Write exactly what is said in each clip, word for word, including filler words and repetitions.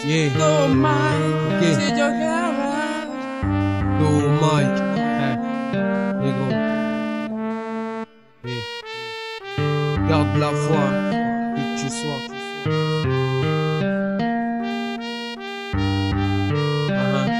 Yeah. No Mike, Ok. c'est your garage. No Mike. Hey. Négro. Hey. Garde la foi, qui que tu sois. Uh-huh.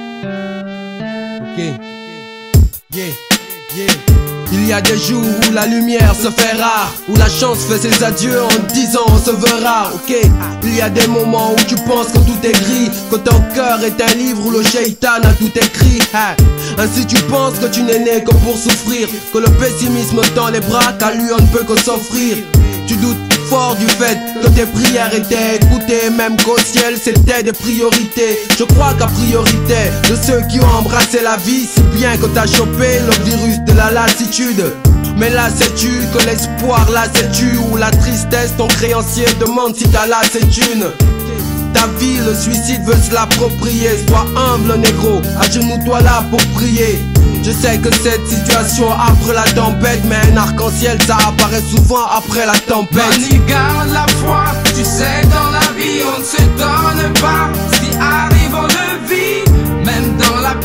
Ok. Yeah. Yeah. Il y a des jours où la lumière se fait rare, où la chance fait ses adieux en disant on se verra, ok. Il y a des moments où tu penses que tout est gris, que ton cœur est un livre où le shaitan a tout écrit, hein. Ainsi tu penses que tu n'es né que pour souffrir, que le pessimisme tend les bras, qu'à lui on ne peut que s'offrir. Tu doutes fort du fait que tes prières étaient écoutées, même qu'au ciel c'était des priorités. Je crois qu'à priorité de ceux qui ont embrassé la vie, si bien que t'as chopé le virus de la lassitude. Mais là sais-tu que l'espoir là sais-tu, ou la tristesse ton créancier demande si t'as là c'est une. Ta vie le suicide veut se l'approprier, sois humble négro, agenouille-toi là pour prier. Je sais que cette situation après la tempête, mais un arc-en-ciel ça apparaît souvent après la tempête. Mani, garde la foi, tu sais dans la vie on ne se donne pas. Ce qui arrive on le vit, même dans la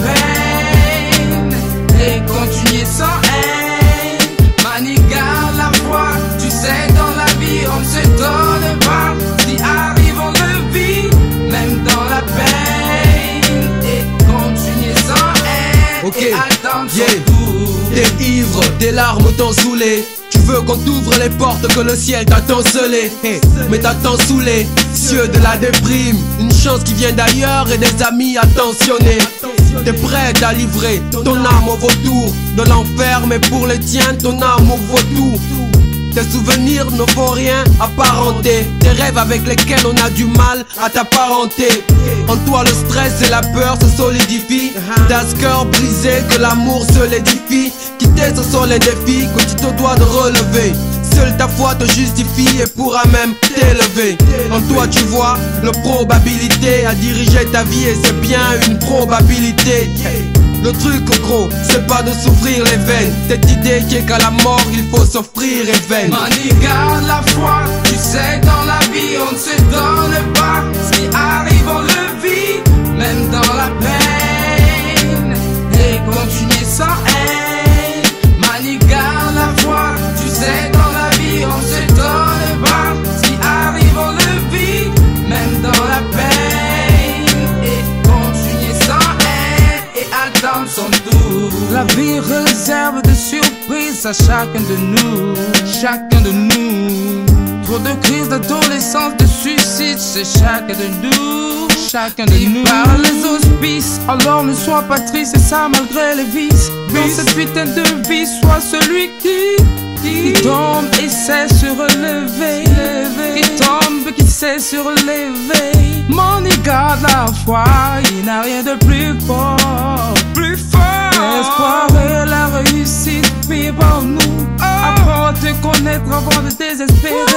peine, et continuer sans haine. Mani, garde la foi, tu sais dans la vie on ne se donne pas. Ce qui arrive on le vit, même dans la peine, et continuer sans haine. Ok, et attendre son yeah. tour. T'es ivre, tes larmes t'ont saoulé. Tu veux qu'on t'ouvre les portes, que le ciel t'a scellé, hey. Mais t'as tant saoulé, cieux de la déprime. Une chance qui vient d'ailleurs et des amis attentionnés. T'es prête à livrer ton âme au vautour de l'enfer, mais pour les tiens ton âme au vautour. Tes souvenirs ne font rien apparenter, tes rêves avec lesquels on a du mal à t'apparenter. En toi le stress et la peur se solidifient, t'as ce cœur brisé que l'amour se l'édifie. Quitter ce sont les défis que tu te dois de relever. Seule ta foi te justifie et pourra même t'élever. En toi tu vois la probabilité à diriger ta vie, et c'est bien une probabilité. Le truc gros, c'est pas de s'ouvrir les veines, cette idée qui est qu'à la mort il faut s'offrir les veines. Mani, garde la foi, tu sais dans la vie on ne se donne pas. Ce qui arrive on le vit, même dans la peine, et continuer sans haine. Mani, garde la foi, tu sais dans la vie on ne se donne pas. Ce qui arrive on le vit, même dans la peine, et continuer sans haine, et attendre son tour. La vie réserve des surprises à chacun de nous, chacun de nous. Trop de crises d'adolescence, de suicide chez chacun de nous, chacun de nous. Par les auspices, alors ne sois pas triste, et ça malgré les vices. Dans cette putain de vie, sois celui qui, qui tombe et sait se relever, qui tombe, qui sait se relever. Mani, garde la foi, il n'a rien de plus fort, plus fort. L'espoir et la réussite vivent en nous. Apprends à te connaître avant de désespérer.